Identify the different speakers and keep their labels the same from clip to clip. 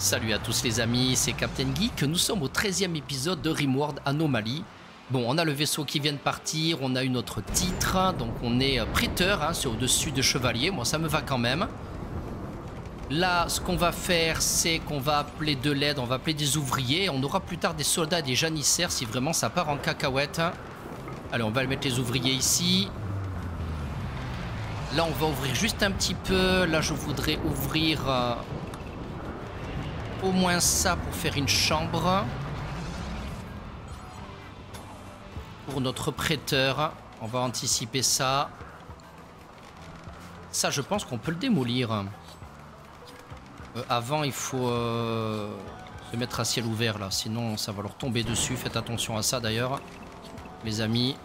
Speaker 1: Salut à tous les amis, c'est Captain Geek. Nous sommes au 13e épisode de Rimworld Anomaly. Bon, on a le vaisseau qui vient de partir, on a eu notre titre, donc on est prêteur, hein, c'est au-dessus de chevalier. Moi, ça me va quand même. Là, ce qu'on va faire, c'est qu'on va appeler de l'aide, on va appeler des ouvriers. On aura plus tard des soldats et des janissaires si vraiment ça part en cacahuète. Allez, on va mettre les ouvriers ici. Là, on va ouvrir juste un petit peu. Là, je voudrais ouvrir au moins ça pour faire une chambre. Pour notre prêteur. On va anticiper ça. Ça, je pense qu'on peut le démolir. Avant, il faut se mettre à ciel ouvert, là. Sinon, ça va leur tomber dessus. Faites attention à ça, d'ailleurs, mes amis.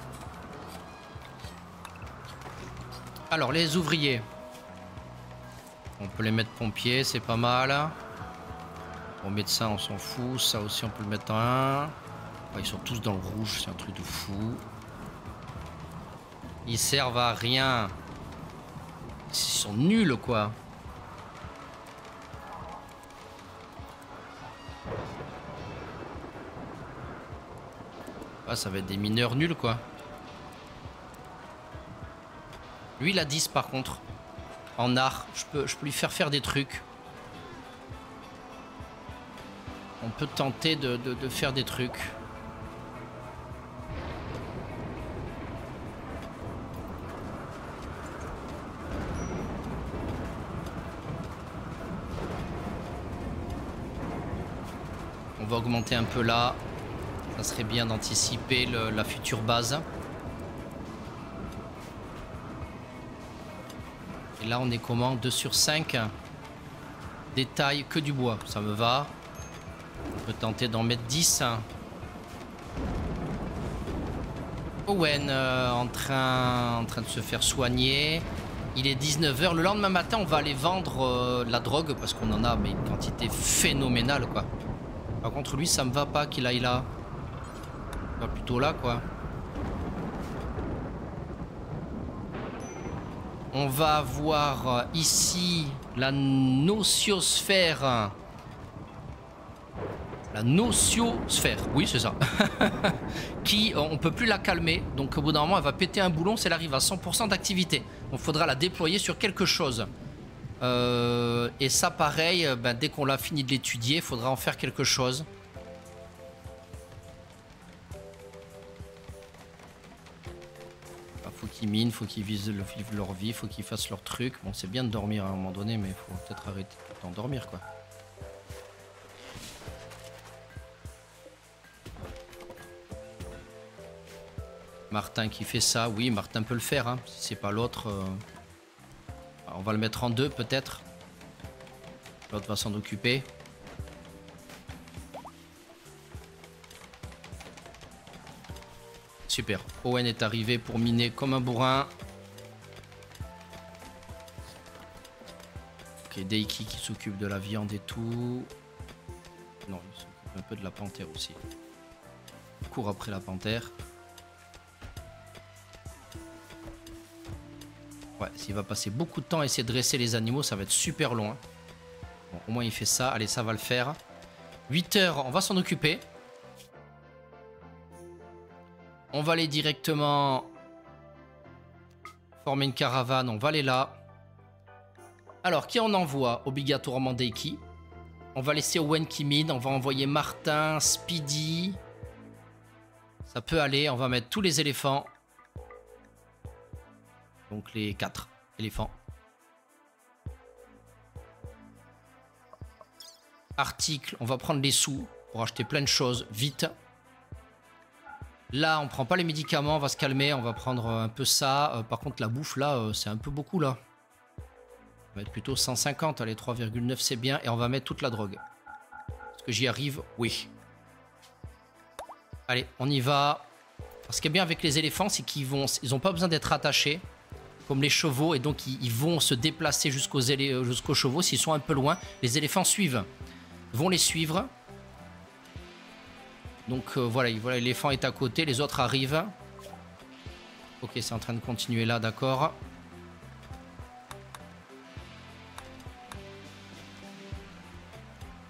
Speaker 1: Alors, les ouvriers. On peut les mettre pompiers, c'est pas mal. Bon, médecin, on s'en fout. Ça aussi, on peut le mettre en un. Ouais, ils sont tous dans le rouge, c'est un truc de fou. Ils servent à rien. Ils sont nuls, quoi. Ah, ça va être des mineurs nuls, quoi. Lui, il a 10, par contre. En art. Je peux lui faire des trucs. On peut tenter de faire des trucs. On va augmenter un peu là. Ça serait bien d'anticiper la future base. Et là, on est comment? 2 sur 5. Détail que du bois. Ça me va. On peut tenter d'en mettre 10. Owen en train de se faire soigner. Il est 19 h. Le lendemain matin, on va aller vendre la drogue parce qu'on en a mais une quantité phénoménale, quoi. Par contre, lui, ça me va pas qu'il aille là. Pas plutôt là, quoi. On va avoir ici la nociosphère. La nociosphère, oui, c'est ça. Qui, on peut plus la calmer. Donc, au bout d'un moment, elle va péter un boulon si elle arrive à 100% d'activité. Donc, il faudra la déployer sur quelque chose. Et ça, pareil, ben, dès qu'on l'a fini de l'étudier, il faudra en faire quelque chose. Faut qu'ils minent, faut qu'ils vivent leur vie, faut qu'ils fassent leur truc. Bon, c'est bien de dormir à un moment donné, mais il faut peut-être arrêter d'endormir, quoi. Martin qui fait ça, oui, Martin peut le faire, hein. Si c'est pas l'autre, on va le mettre en 2 peut-être. L'autre va s'en occuper. Super. Owen est arrivé pour miner comme un bourrin. Ok, Deiki qui s'occupe de la viande et tout. Non, il s'occupe un peu de la panthère aussi. Il court après la panthère. Ouais, s'il va passer beaucoup de temps à essayer de dresser les animaux, ça va être super long. Hein. Bon, au moins il fait ça. Allez, ça va le faire. 8 h, on va s'en occuper. On va aller directement former une caravane. On va aller là. Alors, qui on envoie? Obligatoirement Deiki. On va laisser Owen qui mine. On va envoyer Martin, Speedy. Ça peut aller. On va mettre tous les éléphants. Donc les 4 éléphants. Article. On va prendre les sous pour acheter plein de choses. Vite. Là, on prend pas les médicaments, on va se calmer, on va prendre un peu ça. Par contre, la bouffe, là, c'est un peu beaucoup, là. On va mettre plutôt 150, allez, 3,9, c'est bien. Et on va mettre toute la drogue. Est-ce que j'y arrive? Oui. Allez, on y va. Ce qui est bien avec les éléphants, c'est qu'ils n'ont pas besoin d'être attachés, comme les chevaux. Et donc, ils vont se déplacer jusqu'aux chevaux. S'ils sont un peu loin, les éléphants vont les suivre. Donc voilà, l'éléphant est à côté, les autres arrivent. Ok, c'est en train de continuer là, d'accord.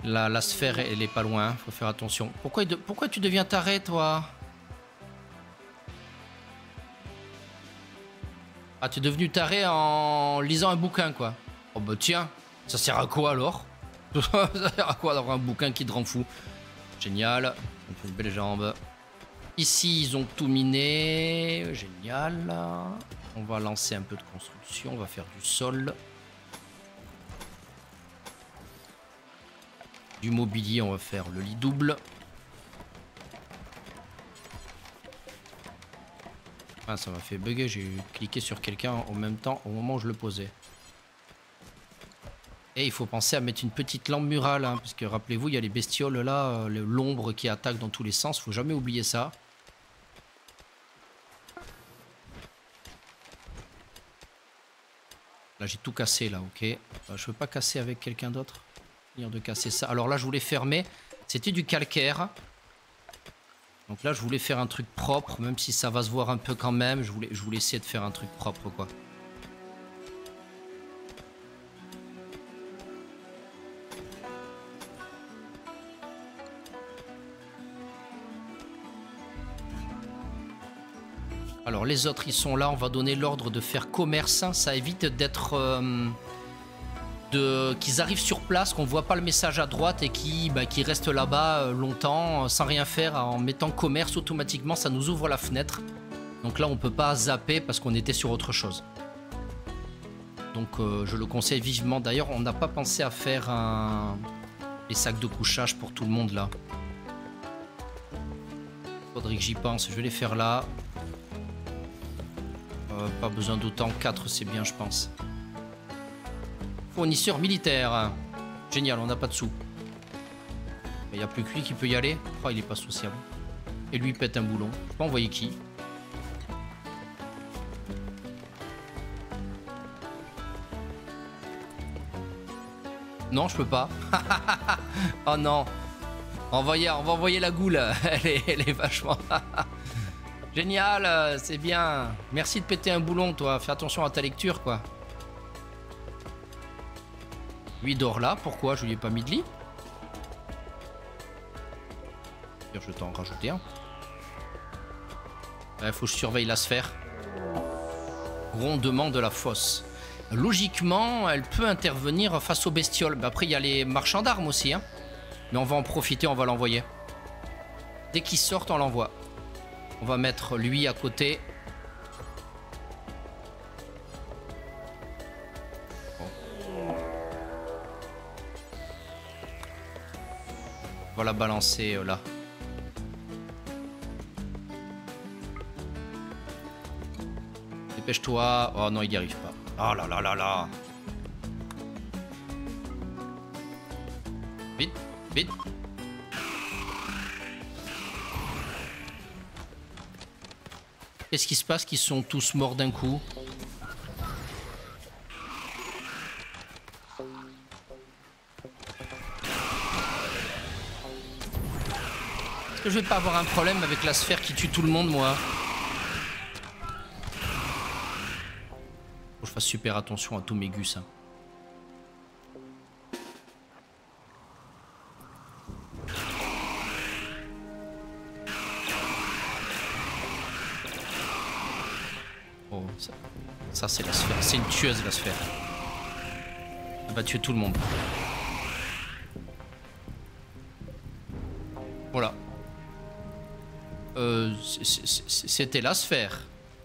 Speaker 1: La sphère, elle est pas loin, faut faire attention. Pourquoi tu deviens taré, toi? Ah, tu es devenu taré en lisant un bouquin, quoi. Oh bah tiens, ça sert à quoi alors? Ça sert à quoi d'avoir un bouquin qui te rend fou? Génial, on fait une belle jambe. Ici, ils ont tout miné. Génial. On va lancer un peu de construction, on va faire du sol. Du mobilier, on va faire le lit double. Ah, ça m'a fait bugger, j'ai cliqué sur quelqu'un en même temps au moment où je le posais. Et il faut penser à mettre une petite lampe murale, hein, parce que rappelez-vous, il y a les bestioles là, l'ombre qui attaque dans tous les sens, faut jamais oublier ça. Là j'ai tout cassé là, ok. Je veux pas casser avec quelqu'un d'autre. Finir de casser ça. Alors là je voulais fermer, c'était du calcaire. Donc là, je voulais faire un truc propre, même si ça va se voir un peu quand même. Je voulais essayer de faire un truc propre, quoi. Alors, les autres, ils sont là. On va donner l'ordre de faire commerce. Ça évite d'être... qu'ils arrivent sur place, qu'on voit pas le message à droite et qui restent là-bas longtemps sans rien faire. En mettant commerce automatiquement, ça nous ouvre la fenêtre. Donc là on peut pas zapper parce qu'on était sur autre chose. Donc je le conseille vivement. D'ailleurs on n'a pas pensé à faire les sacs de couchage pour tout le monde là. Faudrait que j'y pense, je vais les faire là. Pas besoin d'autant, 4 c'est bien je pense. Fournisseur militaire. Génial, on n'a pas de sous. Il n'y a plus que lui qui peut y aller. Oh, il est pas sociable. Et lui pète un boulon. Je peux envoyer qui? Non, je peux pas. Oh non. On va envoyer la goule. Elle est vachement... Génial, c'est bien. Merci de péter un boulon, toi. Fais attention à ta lecture, quoi. Lui dort là, pourquoi je lui ai pas mis de lit? Je vais t'en rajouter un. Il faut que je surveille la sphère. Grondement de la fosse. Logiquement, elle peut intervenir face aux bestioles. Mais après, il y a les marchands d'armes aussi. Hein. Mais on va en profiter, on va l'envoyer. Dès qu'ils sortent, on l'envoie. On va mettre lui à côté. On va la balancer là. Dépêche-toi. Oh non, il n'y arrive pas. Oh là là là là. Vite, vite. Qu'est-ce qui se passe qu'ils sont tous morts d'un coup? Est-ce que je vais pas avoir un problème avec la sphère qui tue tout le monde, moi? Faut que je fasse super attention à tous mes gus. Hein. Oh, ça c'est la sphère. C'est une tueuse, la sphère. Elle va tuer tout le monde. Voilà. C'était la sphère.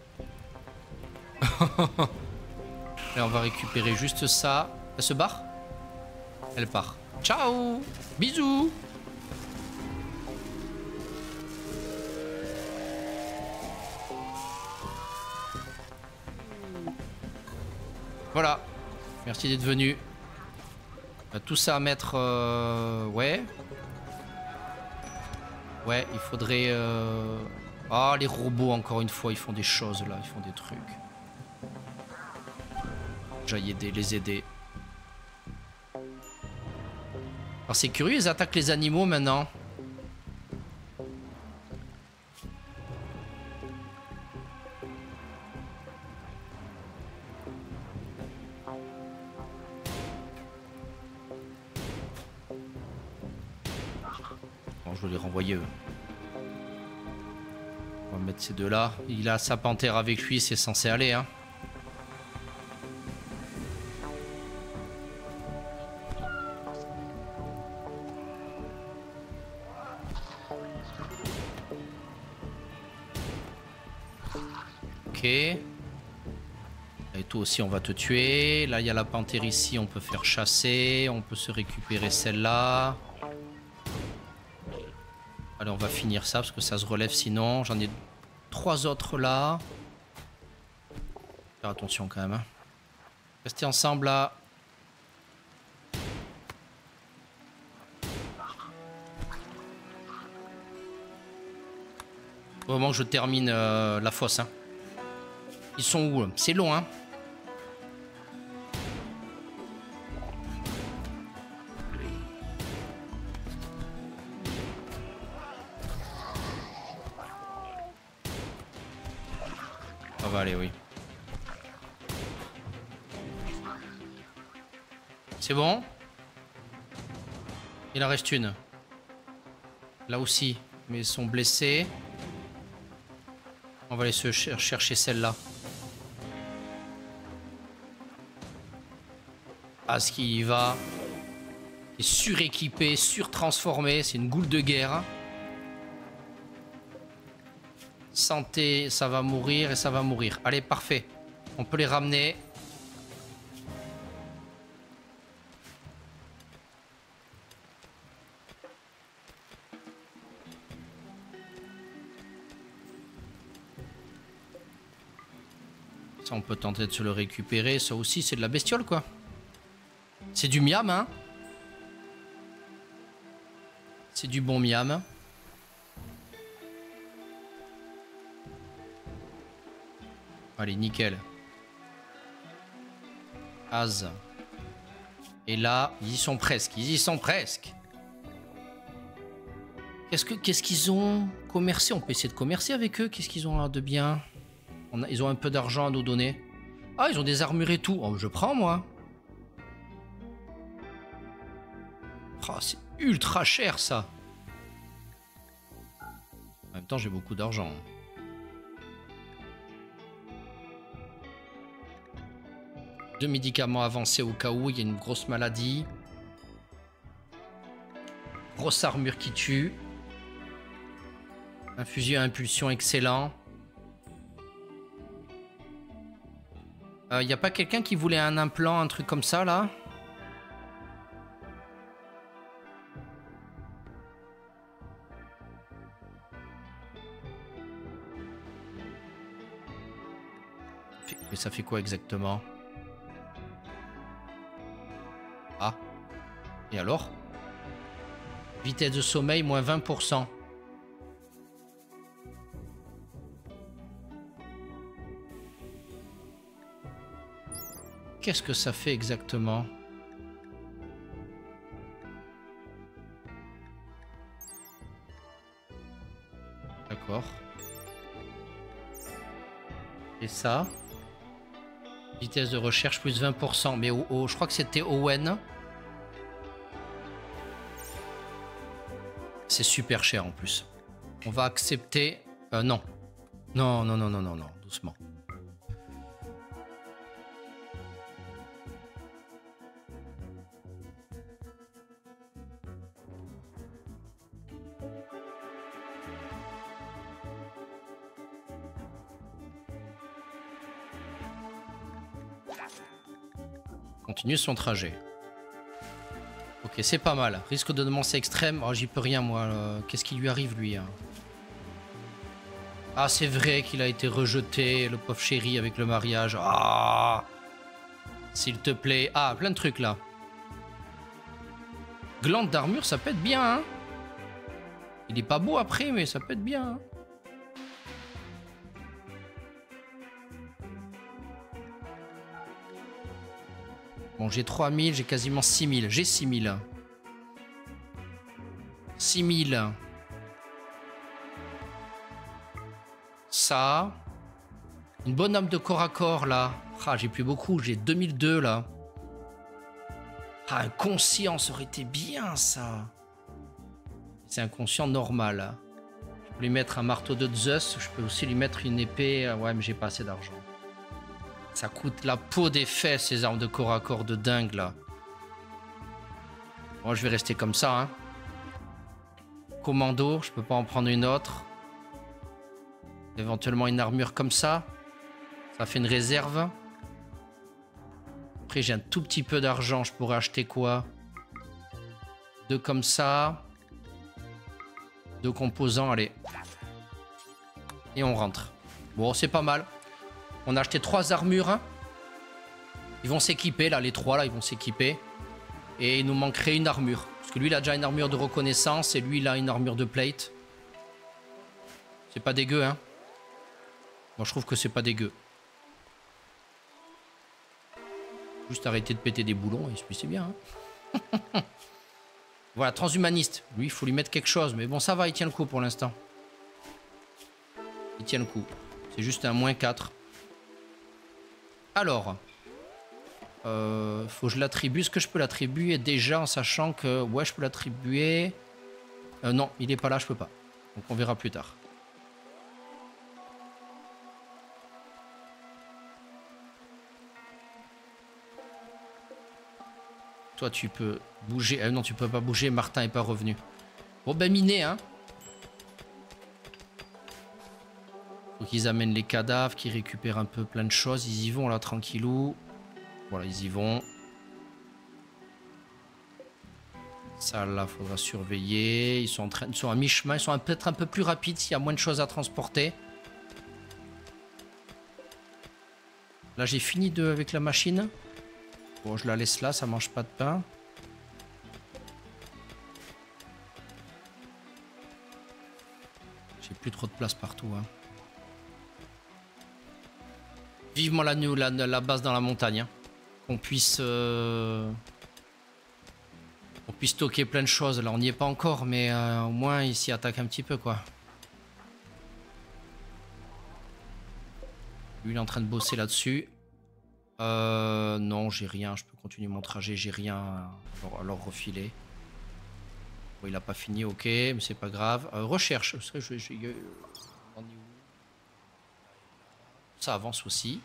Speaker 1: Là, on va récupérer juste ça. Elle se barre? Elle part. Ciao! Bisous! Voilà. Merci d'être venu. Tout ça à mettre... Ouais. Ouais, il faudrait... Ah, les robots, encore une fois, ils font des choses, là. Ils font des trucs. J'aille les aider. Alors, c'est curieux, ils attaquent les animaux, maintenant. Bon, je vais les renvoyer eux. On va mettre ces deux-là. Il a sa panthère avec lui, c'est censé aller, hein. Ok. Et toi aussi, on va te tuer. Là, il y a la panthère ici, on peut faire chasser. On peut se récupérer celle-là. Allez, on va finir ça, parce que ça se relève sinon. J'en ai 3 autres là. Faire attention quand même. Hein. Restez ensemble là. Au moment que je termine la fosse. Hein. Ils sont où? C'est long, hein. Ça va aller, oui. C'est bon? Il en reste une. Là aussi. Mais ils sont blessés. On va aller se chercher celle-là. Ah, ce qui y va. Il est suréquipé, surtransformé. C'est une goule de guerre. Santé, ça va mourir et ça va mourir. Allez, parfait. On peut les ramener. Ça, on peut tenter de se le récupérer. Ça aussi, c'est de la bestiole, quoi. C'est du miam, hein. C'est du bon miam. Allez, nickel. Az. Et là, ils y sont presque. Ils y sont presque. Qu'est-ce qu'ils ont commercé? On peut essayer de commercer avec eux. Qu'est-ce qu'ils ont là de bien? Ils ont un peu d'argent à nous donner. Ah, ils ont des armures et tout. Oh, je prends, moi. Oh, c'est ultra cher, ça. En même temps, j'ai beaucoup d'argent. Deux médicaments avancés au cas où il y a une grosse maladie. Grosse armure qui tue. Un fusil à impulsion excellent. Il n'y a pas quelqu'un qui voulait un implant, un truc comme ça, là? Mais ça fait quoi exactement? Ah. Et alors? Vitesse de sommeil, moins 20%. Qu'est-ce que ça fait exactement? D'accord. Et ça? Vitesse de recherche plus 20%. Mais je crois que c'était Owen. C'est super cher en plus. On va accepter... non. Non, non, non, non, non, non. Doucement. Continue son trajet. Ok, c'est pas mal. Risque de demancer extrême. Oh, j'y peux rien, moi. Qu'est-ce qui lui arrive, lui, hein? Ah, c'est vrai qu'il a été rejeté, le pauvre chéri, avec le mariage. Ah, s'il te plaît. Ah, plein de trucs, là. Glande d'armure, ça peut être bien, hein? Il est pas beau après, mais ça peut être bien, hein? Bon, j'ai 3000, j'ai quasiment 6000. J'ai 6000. 6000. Ça. Une bonne âme de corps à corps, là. Ah, j'ai plus beaucoup. J'ai 2002, là. Ah, un conscient, ça aurait été bien, ça. C'est inconscient normal. Je peux lui mettre un marteau de Zeus. Je peux aussi lui mettre une épée. Ouais, mais j'ai pas assez d'argent. Ça coûte la peau des fesses, ces armes de corps à corps de dingue, là. Moi, je vais rester comme ça, hein. Commando, je peux pas en prendre une autre. Éventuellement une armure comme ça. Ça fait une réserve. Après, j'ai un tout petit peu d'argent. Je pourrais acheter quoi? 2 comme ça. 2 composants, allez. Et on rentre. Bon, c'est pas mal. On a acheté 3 armures. Ils vont s'équiper, là, les 3, là, ils vont s'équiper. Et il nous manquerait une armure. Parce que lui, il a déjà une armure de reconnaissance et lui, il a une armure de plate. C'est pas dégueu, hein. Moi, je trouve que c'est pas dégueu. Juste arrêter de péter des boulons et puis c'est bien, hein. Voilà, transhumaniste. Lui, il faut lui mettre quelque chose. Mais bon, ça va, il tient le coup pour l'instant. Il tient le coup. C'est juste un -4. Alors... faut que je l'attribue. Est-ce que je peux l'attribuer déjà en sachant que... Ouais, je peux l'attribuer. Non, il est pas là, je peux pas. Donc on verra plus tard. Toi, tu peux bouger. Non, tu peux pas bouger. Martin est pas revenu. Bon, ben miné, hein. Faut qu'ils amènent les cadavres, qu'ils récupèrent un peu plein de choses. Ils y vont là, tranquillou. Voilà, ils y vont. Ça, là, faudra surveiller. Ils sont à mi-chemin. Ils sont peut-être un peu plus rapides s'il y a moins de choses à transporter. Là, j'ai fini avec la machine. Bon, je la laisse là, ça mange pas de pain. J'ai plus trop de place partout, hein. Vivement la base dans la montagne, hein. Qu'on puisse stocker plein de choses. Là, on n'y est pas encore, mais au moins, il s'y attaque un petit peu, quoi. Lui, il est en train de bosser là-dessus. Non, j'ai rien. Je peux continuer mon trajet. J'ai rien à leur refiler. Bon, il a pas fini, ok, mais c'est pas grave. Recherche. Ça avance aussi.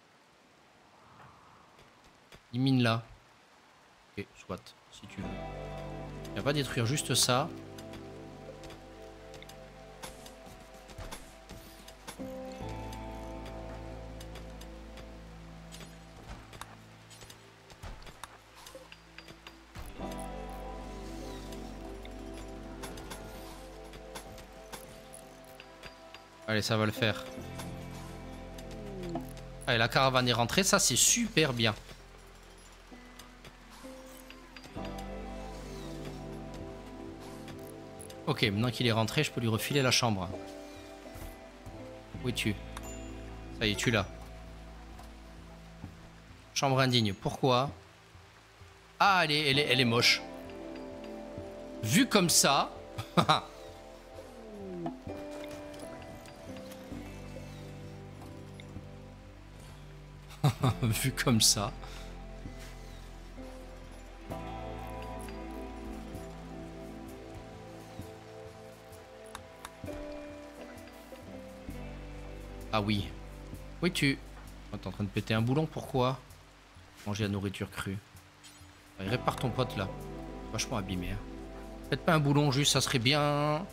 Speaker 1: Il mine là. Ok, soit, si tu veux. Il va pas détruire juste ça. Allez, ça va le faire. Allez, la caravane est rentrée. Ça, c'est super bien. Ok, maintenant qu'il est rentré, je peux lui refiler la chambre. Où es-tu? Ça y est, tu l'as. Chambre indigne. Pourquoi? Ah, elle est moche. Vu comme ça... Vu comme ça. Ah oui. Oui, tu... Oh, t'es en train de péter un boulon, pourquoi? Manger la nourriture crue. Allez, répare ton pote là. Vachement abîmé. Hein. Faites pas un boulon juste, ça serait bien.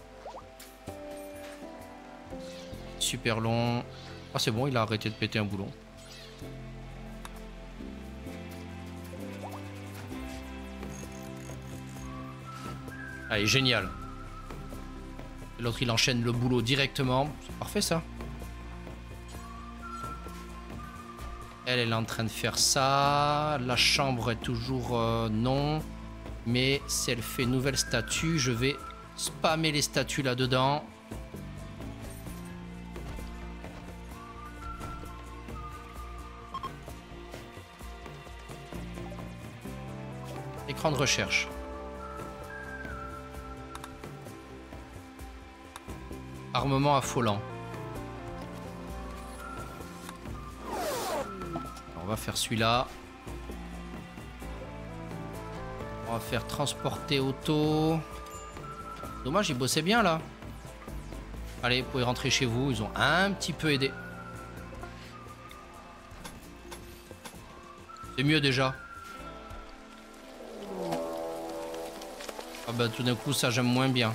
Speaker 1: Super long. Ah, c'est bon, il a arrêté de péter un boulon. Allez, génial. L'autre, il enchaîne le boulot directement. C'est parfait, ça. Elle est en train de faire ça. La chambre est toujours non. Mais si elle fait nouvelle statue, je vais spammer les statues là-dedans. Écran de recherche. Armement affolant. On va faire celui-là. On va faire transporter auto. Dommage, ils bossaient bien là. Allez, vous pouvez rentrer chez vous. Ils ont un petit peu aidé. C'est mieux déjà. Ah bah tout d'un coup, ça j'aime moins bien.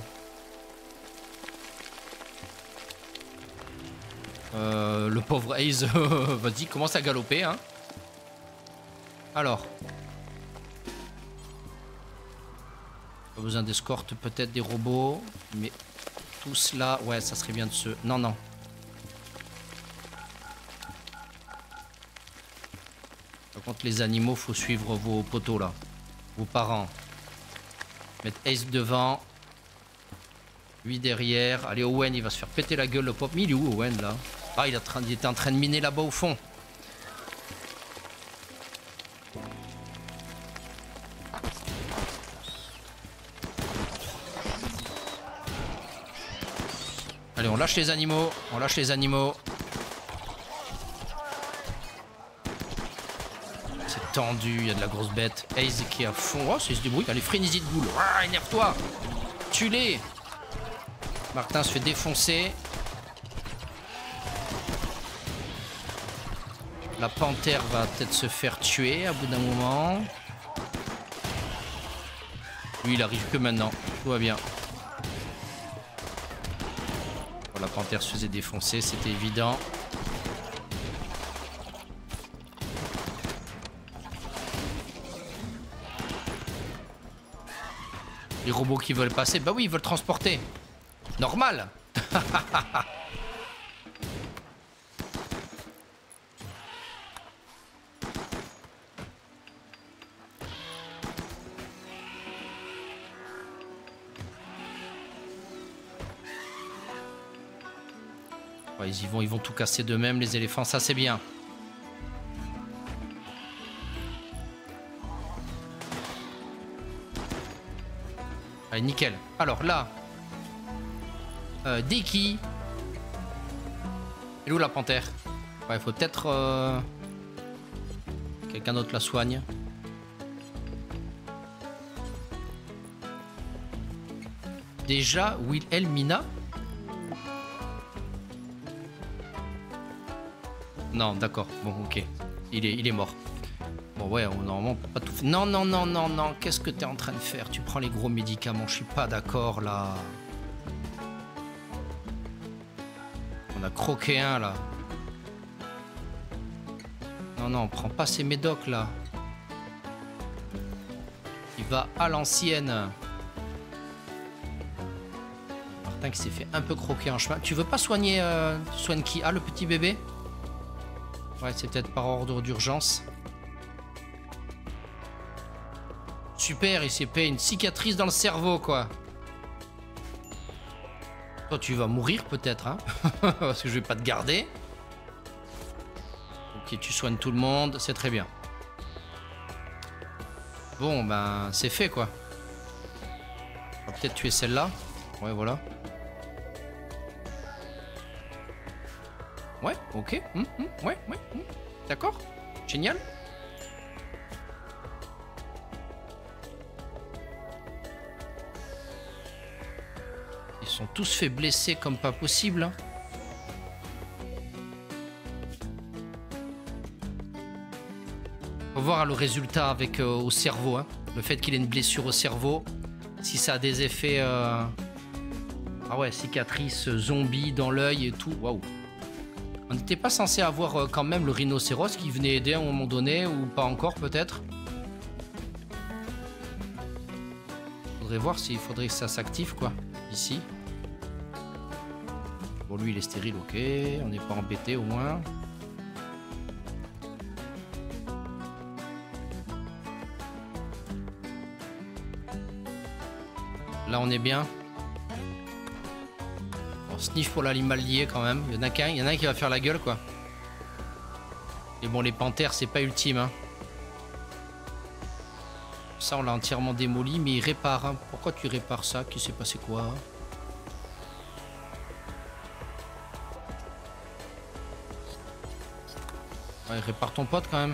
Speaker 1: Le pauvre Ace, vas-y, commence à galoper, hein. Alors. Pas besoin d'escorte, peut-être des robots. Mais tout cela, ouais, ça serait bien de se... Non, non. Par contre, les animaux, faut suivre vos poteaux, là. Vos parents. Mettre Ace devant. Lui derrière. Allez, Owen, il va se faire péter la gueule, le pop. Mais il est où, Owen, là? Ah, il était en train de miner là-bas au fond. Allez, on lâche les animaux. On lâche les animaux. C'est tendu, il y a de la grosse bête. Ace qui est à fond. Oh, c'est se débrouille. Allez, frénésie de boule. Ah, énerve-toi. Tue-les. Martin se fait défoncer. La panthère va peut-être se faire tuer à bout d'un moment. Lui, il arrive que maintenant. Tout va bien. Bon, la panthère se faisait défoncer, c'était évident. Les robots qui veulent passer, bah oui, ils veulent transporter. Normal. Ouais, ils vont tout casser d'eux-mêmes, les éléphants, ça c'est bien. Allez, nickel. Alors là, Deki. Elle est où la panthère? Ouais, il faut peut-être... quelqu'un d'autre la soigne. Déjà, Wilhelmina? Non, d'accord. Bon, ok. Il est mort. Bon, ouais, on normalement pas tout fait. Non, non, non, non, non. Qu'est-ce que t'es en train de faire? Tu prends les gros médicaments. Je suis pas d'accord, là. On a croqué un, là. Non, non, on prend pas ces médocs, là. Il va à l'ancienne. Martin qui s'est fait un peu croquer en chemin. Tu veux pas soigner... soigne qui? Ah, le petit bébé? Ouais, c'est peut-être par ordre d'urgence. Super, il s'est payé une cicatrice dans le cerveau, quoi. Toi, tu vas mourir, peut-être, hein. Parce que je vais pas te garder. Ok, tu soignes tout le monde, c'est très bien. Bon, ben, c'est fait, quoi. On va peut-être tuer celle-là. Ouais, voilà. Ouais, ok. Ouais. D'accord. Génial. Ils sont tous fait blesser comme pas possible. Hein. On va voir le résultat avec au cerveau. Hein. Le fait qu'il ait une blessure au cerveau. Si ça a des effets... Ah ouais, cicatrice, zombie dans l'œil et tout. Waouh. On n'était pas censé avoir quand même le rhinocéros qui venait aider à un moment donné, ou pas encore peut-être. Faudrait voir s'il faudrait que ça s'active quoi, ici. Bon lui il est stérile, ok, on n'est pas embêté au moins. Là on est bien. Sniff pour l'animalier quand même. Il y en a qu'un, il y en a un qui va faire la gueule quoi. Et bon les panthères c'est pas ultime hein. Ça on l'a entièrement démoli mais il répare hein. Pourquoi tu répares ça? Qui s'est passé quoi? Ouais répare ton pote quand même.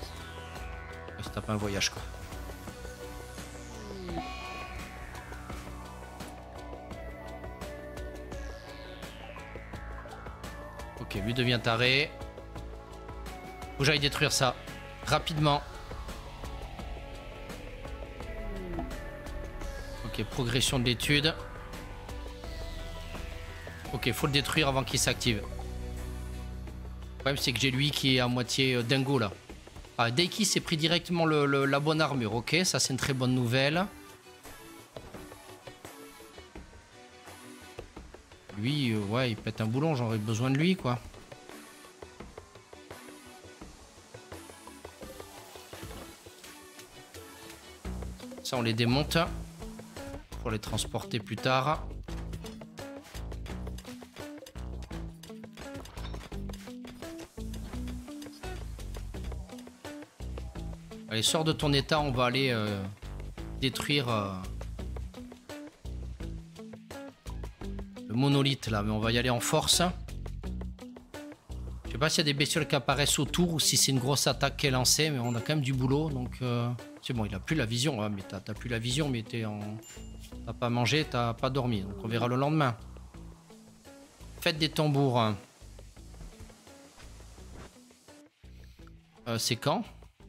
Speaker 1: Ouais, si t'as pas un voyage quoi. Ok, lui devient taré. Faut que j'aille détruire ça. Rapidement. Ok, progression de l'étude. Ok, faut le détruire avant qu'il s'active. Le problème, c'est que j'ai lui qui est à moitié dingo là. Ah, Daiki s'est pris directement la bonne armure. Ok, ça c'est une très bonne nouvelle. Lui, ouais, il pète un boulon. J'aurais besoin de lui, quoi. Ça, on les démonte pour les transporter plus tard. Allez, sors de ton état, on va aller détruire le monolithe là, mais on va y aller en force. Je sais pas s'il y a des bestioles qui apparaissent autour ou si c'est une grosse attaque qui est lancée, mais on a quand même du boulot, donc c'est bon, il a plus la vision, hein, mais t'as plus la vision, mais t'as pas mangé, t'as pas dormi, donc on verra le lendemain. Faites des tambours. C'est quand ?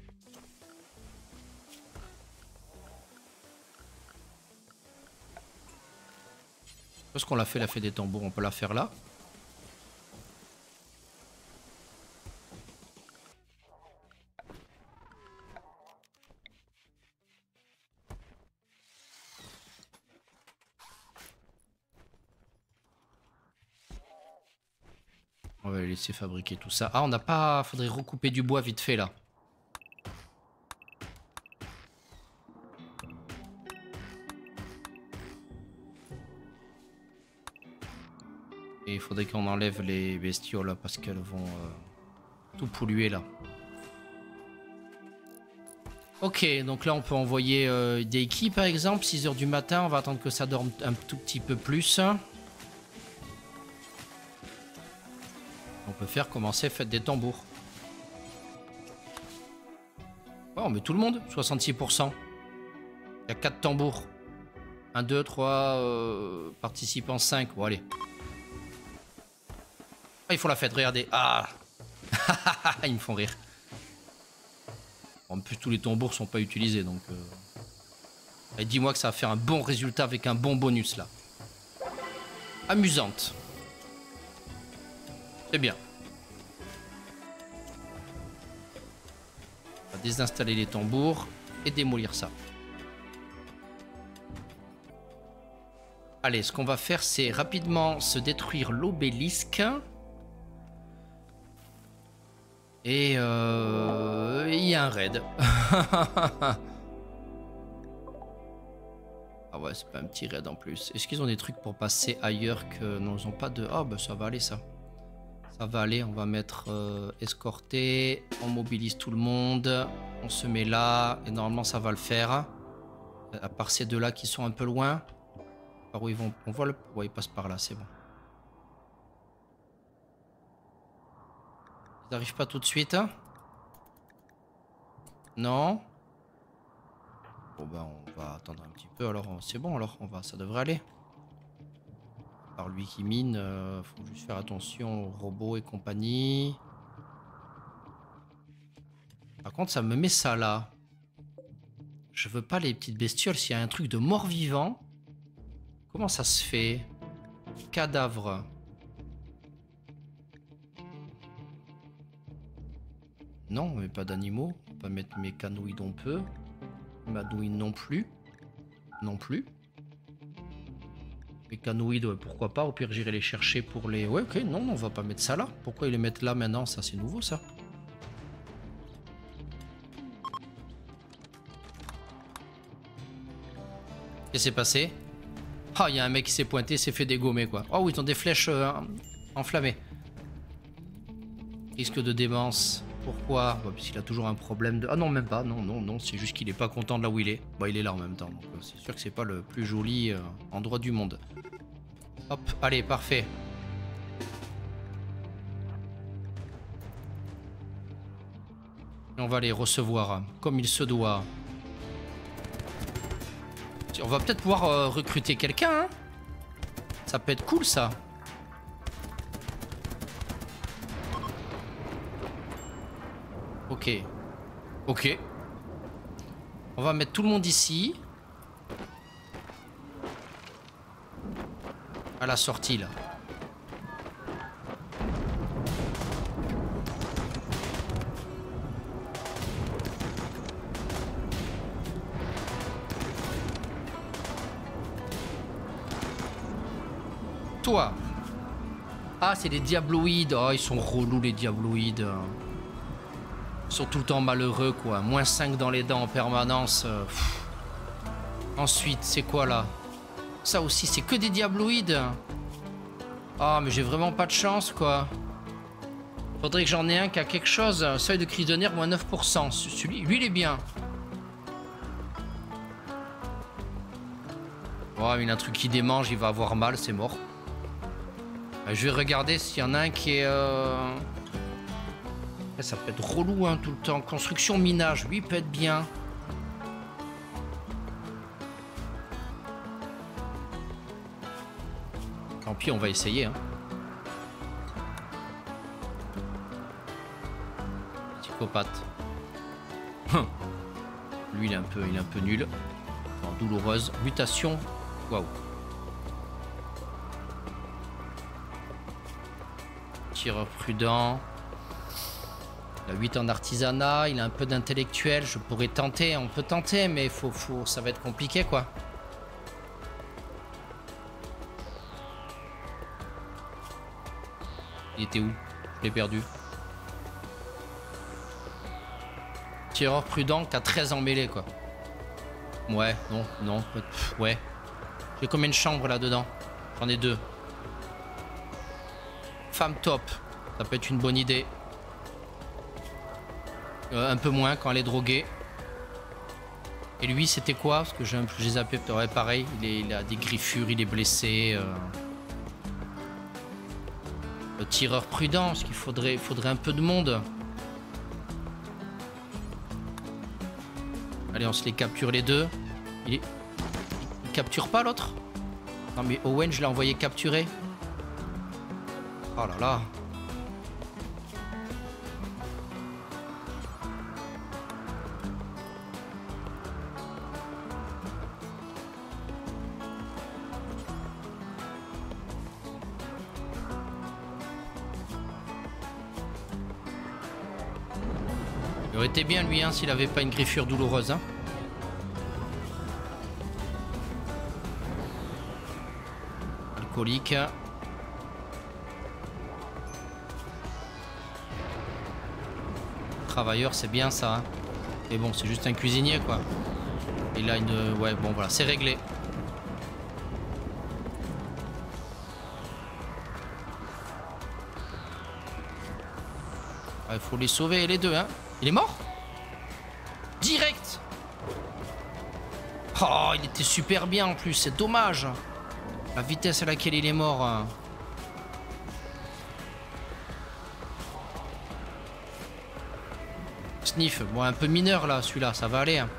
Speaker 1: Parce qu'on l'a fait, la fête des tambours, on peut la faire là. On va les laisser fabriquer tout ça. Ah, on n'a pas... Faudrait recouper du bois vite fait là. Et il faudrait qu'on enlève les bestioles parce qu'elles vont tout polluer là. Ok, donc là on peut envoyer Daiki par exemple, 6 h du matin, on va attendre que ça dorme un tout petit peu plus. On peut faire commencer fête des tambours. Ouais, on met tout le monde, 66%. Il y a 4 tambours. 1, 2, 3 participants, 5, bon allez. Ah, ils font la fête, regardez. Ah. Ils me font rire. En plus, tous les tambours sont pas utilisés, donc... Et dis-moi que ça va faire un bon résultat avec un bon bonus, là. Amusante. C'est bien. On va désinstaller les tambours et démolir ça. Allez, ce qu'on va faire, c'est rapidement se détruire l'obélisque. Et il y a un raid. Ah ouais, c'est pas un petit raid en plus. Est-ce qu'ils ont des trucs pour passer ailleurs que... Non, ils ont pas de... Ah bah ça va aller ça. Ça va aller, on va mettre escorter. On mobilise tout le monde. On se met là. Et normalement ça va le faire. À part ces deux là qui sont un peu loin. Par où ils vont... On voit le... Ouais, ils passent par là, c'est bon. Ils n'arrivent pas tout de suite. Non. Bon ben on va attendre un petit peu. Alors c'est bon, alors ça devrait aller. Par lui qui mine, faut juste faire attention aux robots et compagnie. Par contre ça me met ça là. Je veux pas les petites bestioles. S'il y a un truc de mort-vivant, comment ça se fait? Cadavre. Non, mais pas d'animaux. On va pas mettre mes canoïdes, on peut. Madouine non plus. Non plus. Les canoïdes, ouais, pourquoi pas. Au pire, j'irai les chercher pour les... Ouais, ok, non, on va pas mettre ça là. Pourquoi ils les mettent là maintenant? Ça, c'est nouveau, ça. Qu'est-ce qui s'est passé? Ah, il y a un mec qui s'est pointé, s'est fait dégommer, quoi. Oh oui, ils ont des flèches enflammées. Risque de démence. Pourquoi? Bah, puisqu'il a toujours un problème de... Ah non, même pas. Non, non, non. C'est juste qu'il est pas content de là où il est. Bah, il est là en même temps. Donc, c'est sûr que c'est pas le plus joli endroit du monde. Hop, allez, parfait. Et on va les recevoir comme il se doit. On va peut-être pouvoir recruter quelqu'un. Hein, ça peut être cool, ça. Ok. Ok. On va mettre tout le monde ici. À la sortie, là. Toi. Ah, c'est des diabloïdes. Oh, ils sont relous, les diabloïdes. Ils sont tout le temps malheureux, quoi. -5 dans les dents en permanence. Ensuite, c'est quoi, là? Ça aussi, c'est que des diabloïdes. Ah, mais j'ai vraiment pas de chance, quoi. Faudrait que j'en ai un qui a quelque chose. Seuil de crise de nerfs, -9%. Celui, lui, il est bien. Oh, il y a un truc qui démange, il va avoir mal, c'est mort. Je vais regarder s'il y en a un qui est... Ça peut être relou, hein, tout le temps. Construction, minage, lui, il peut être bien. Tant pis, on va essayer. Hein. Psychopathe. Lui, il est un peu nul. Non, douloureuse. Mutation. Waouh. Tireur prudent. Il a 8 en artisanat. Il a un peu d'intellectuel. Je pourrais tenter. On peut tenter, mais ça va être compliqué, quoi. Il était où? Je l'ai perdu. Tireur prudent, t'as 13 en mêlée, quoi. Ouais, non. Ouais. J'ai combien de chambres là-dedans? J'en ai 2. Femme top. Ça peut être une bonne idée. Un peu moins quand elle est droguée. Et lui, c'était quoi? Parce que j'ai zappé. Ouais, pareil. Il a des griffures, il est blessé. Le tireur prudent, parce qu'il faudrait un peu de monde. Allez, on se les capture les deux. Il capture pas l'autre? Non mais Owen, je l'ai envoyé capturer. Oh là là. Il aurait été bien lui, hein, s'il avait pas une griffure douloureuse. Hein. Alcoolique. Travailleur, c'est bien ça. Hein. Mais bon, c'est juste un cuisinier, quoi. Il a une... Ouais, bon, voilà, c'est réglé. Il faut les sauver, les deux, hein. Il est mort? Direct. Oh, il était super bien en plus, c'est dommage. La vitesse à laquelle il est mort. Hein. Sniff, bon, un peu mineur là, celui-là, ça va aller. Hein.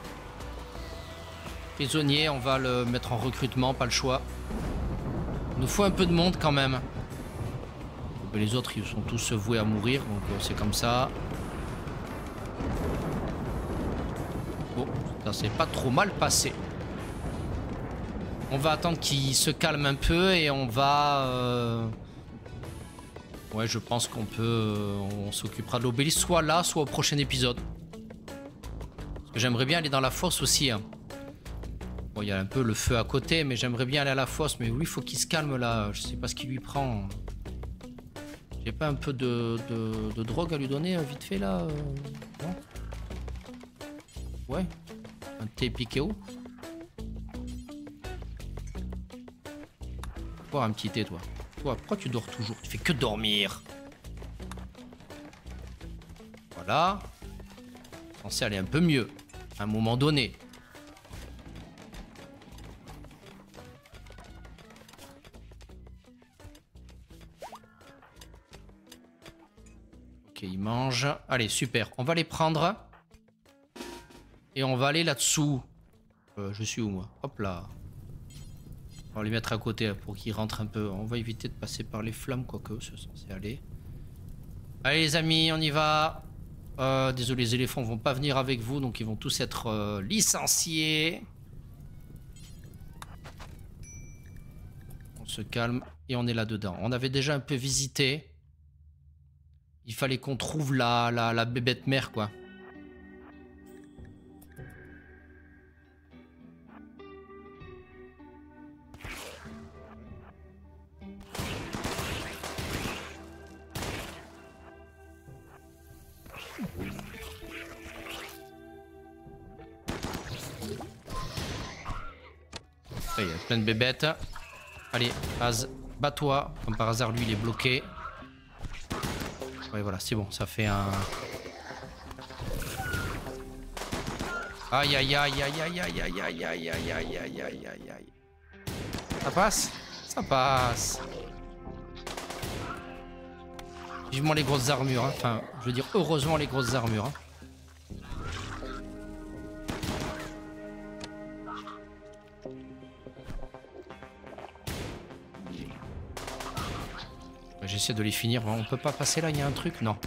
Speaker 1: Prisonnier, on va le mettre en recrutement, pas le choix. Il nous faut un peu de monde quand même. Mais les autres, ils sont tous voués à mourir, donc c'est comme ça. Bon, ça s'est pas trop mal passé. On va attendre qu'il se calme un peu et on va... Ouais, je pense qu'on peut... on s'occupera de l'obélisque soit là, soit au prochain épisode. Parce que j'aimerais bien aller dans la fosse aussi. Hein. Bon, il y a un peu le feu à côté, mais j'aimerais bien aller à la fosse. Mais lui, il faut qu'il se calme là. Je sais pas ce qu'il lui prend. J'ai pas un peu de drogue à lui donner vite fait là non? Ouais. Un thé piqué où? Boire un petit thé, toi. Toi, pourquoi tu dors toujours? Tu fais que dormir. Voilà. Censé aller un peu mieux. À un moment donné. Ok, il mange. Allez, super. On va les prendre. Et on va aller là-dessous. Je suis où, moi? Hop là. On va les mettre à côté pour qu'ils rentrent un peu. On va éviter de passer par les flammes, quoique c'est censé aller. Allez les amis, on y va. Désolé, les éléphants vont pas venir avec vous, donc ils vont tous être licenciés. On se calme et on est là-dedans. On avait déjà un peu visité. Il fallait qu'on trouve la bébête mère, quoi. Il y a plein de bébêtes. Allez, Az, bats-toi. Comme par hasard, lui, il est bloqué. Ouais, voilà, c'est bon, ça fait un... Aïe, aïe, aïe, aïe, aïe, aïe, aïe, aïe, aïe, aïe, aïe, aïe, aïe, aïe, aïe. Ça passe? Ça passe. Vivement les grosses armures, hein. Enfin, je veux dire, heureusement les grosses armures, hein. J'essaie de les finir. On peut pas passer là, il y a un truc? Non.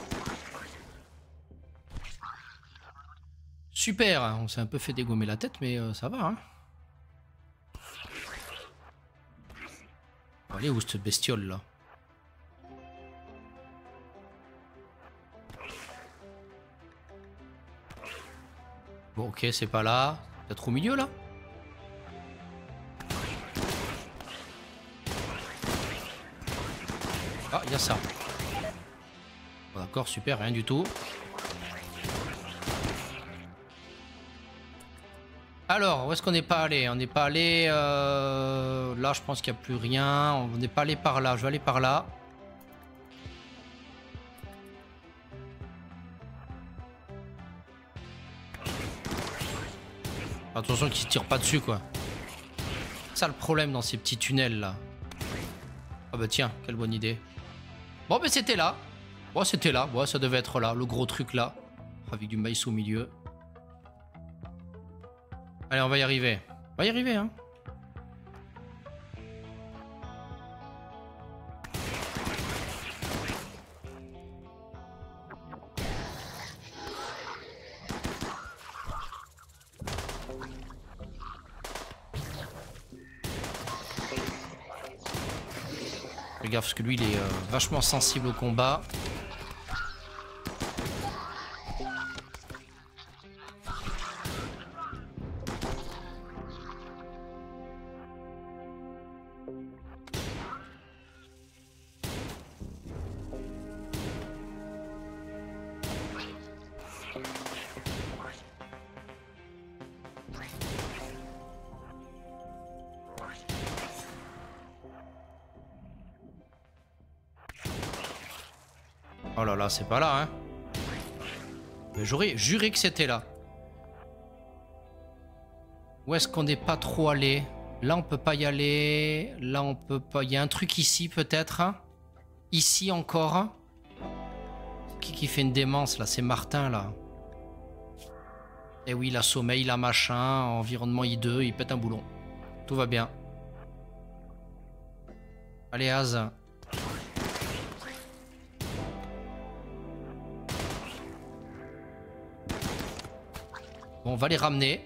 Speaker 1: Super, on s'est un peu fait dégommer la tête, mais ça va, hein. Allez, où cette bestiole là? Bon, ok, c'est pas là. Peut-être au milieu là? Ah, il y a ça. Bon, d'accord, super, rien du tout. Alors, où est-ce qu'on n'est pas allé? On n'est pas allé... Là, je pense qu'il n'y a plus rien. On n'est pas allé par là. Je vais aller par là. Attention qu'ils ne se tirent pas dessus, quoi. C'est ça le problème dans ces petits tunnels, là. Ah bah tiens, quelle bonne idée. Bon, bah c'était là. Bon, c'était là. Bon, ça devait être là. Le gros truc, là. Avec du maïs au milieu. Allez, on va y arriver. On va y arriver, hein. Fais gaffe, parce que lui, il est vachement sensible au combat. Oh là là, c'est pas là, hein. J'aurais juré que c'était là. Où est-ce qu'on n'est pas trop allé? Là, on peut pas y aller. Là, on peut pas... Il y a un truc ici, peut-être. Hein. Ici, encore. Hein. Qui fait une démence, là? C'est Martin, là. Eh oui, la sommeil, la machin, environnement I2, il pète un boulon. Tout va bien. Allez, Az. Bon, on va les ramener.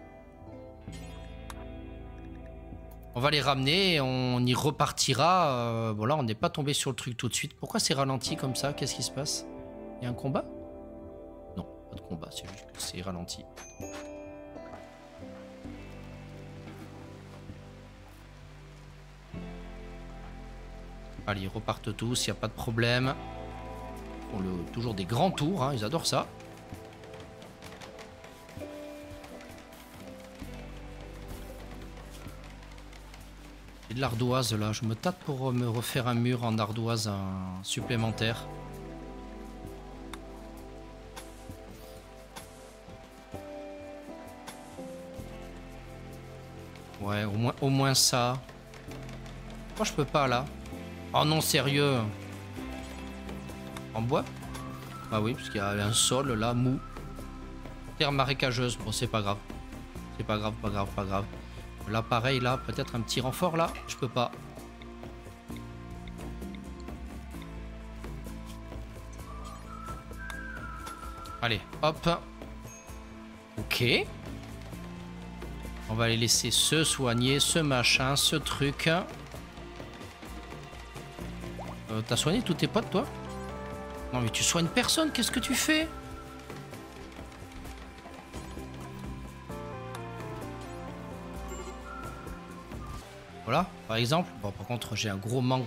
Speaker 1: On va les ramener et on y repartira. Bon, là, on n'est pas tombé sur le truc tout de suite. Pourquoi c'est ralenti comme ça? Qu'est-ce qui se passe? Il y a un combat? Non, pas de combat. C'est juste que c'est ralenti. Allez, ils repartent tous. Il n'y a pas de problème. Ils font toujours des grands tours. Hein, ils adorent ça. De l'ardoise là, je me tâte pour me refaire un mur en ardoise supplémentaire. Ouais, au moins ça. Pourquoi je peux pas là? Oh non, sérieux. En bois? Ah oui, parce qu'il y a un sol là, mou. Terre marécageuse, bon c'est pas grave. C'est pas grave, pas grave, pas grave. Là, pareil, là, peut-être un petit renfort, là. Je peux pas. Allez, hop. Ok. On va les laisser se soigner, ce machin, ce truc. T'as soigné tous tes potes, toi? Non, mais tu soignes personne, qu'est-ce que tu fais? Voilà, par exemple. Bon, par contre, j'ai un gros manque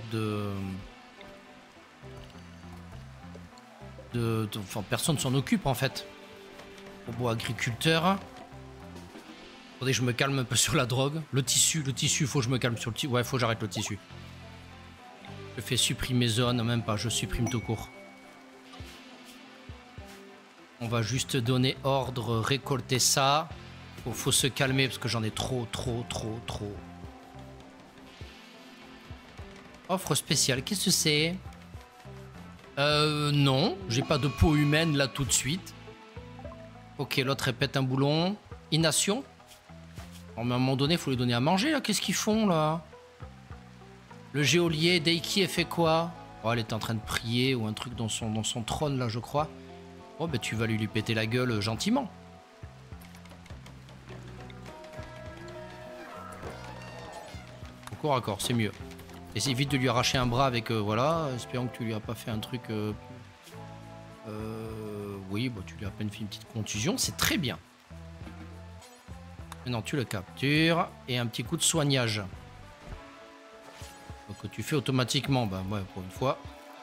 Speaker 1: enfin, personne s'en occupe, en fait. Robot agriculteur. Attendez, je me calme un peu sur la drogue. Le tissu, faut que je me calme sur le tissu. Ouais, faut que j'arrête le tissu. Je fais supprimer zone, même pas, je supprime tout court. On va juste donner ordre, récolter ça. Faut se calmer parce que j'en ai trop. Offre spéciale, qu'est-ce que c'est? Non, j'ai pas de peau humaine là tout de suite. Ok, l'autre répète un boulon. Ination. Bon, mais à un moment donné, il faut lui donner à manger, là. Qu'est-ce qu'ils font, là? Le géolier, Deiki, elle fait quoi? Oh, elle est en train de prier ou un truc dans son trône, là, je crois. Oh, ben, tu vas lui péter la gueule gentiment. Au corps à corps, c'est mieux. Essaye vite de lui arracher un bras avec... voilà, espérons que tu lui as pas fait un truc... oui, bah, tu lui as à peine fait une petite contusion, c'est très bien. Maintenant, tu le captures. Et un petit coup de soignage. Donc, que tu fais automatiquement. Bah, ouais, pour une fois.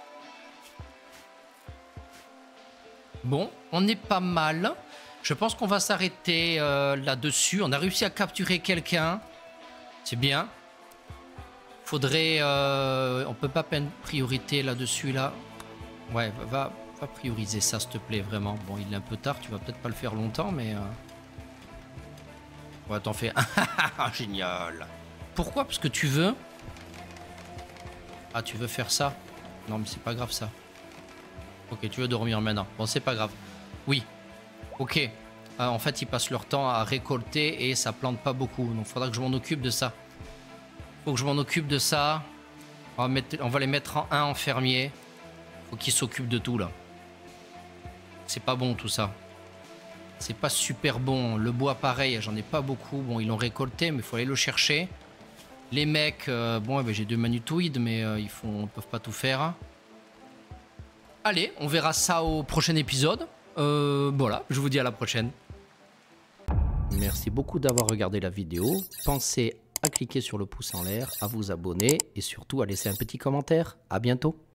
Speaker 1: Bon, on est pas mal. Je pense qu'on va s'arrêter là-dessus. On a réussi à capturer quelqu'un. C'est bien. Faudrait... on peut pas peine priorité là-dessus, là. Ouais, va prioriser ça, s'il te plaît, vraiment. Bon, il est un peu tard. Tu vas peut-être pas le faire longtemps, mais... Ouais, t'en fais un. Génial. Pourquoi? Parce que tu veux... Ah, tu veux faire ça? Non, mais c'est pas grave, ça. Ok, tu veux dormir maintenant. Bon, c'est pas grave. Oui. Ok. En fait, ils passent leur temps à récolter et ça plante pas beaucoup. Donc, faudra que je m'en occupe de ça. Faut que je m'en occupe de ça. On va les mettre en 1 en fermier. Faut qu'ils s'occupent de tout, là. C'est pas bon, tout ça. C'est pas super bon. Le bois, pareil, j'en ai pas beaucoup. Bon, ils l'ont récolté, mais il faut aller le chercher. Les mecs, bon, ben, j'ai 2 manutoïdes, mais ils peuvent pas tout faire. Allez, on verra ça au prochain épisode. Voilà, je vous dis à la prochaine. Merci beaucoup d'avoir regardé la vidéo. Pensez à cliquer sur le pouce en l'air, à vous abonner et surtout à laisser un petit commentaire. À bientôt.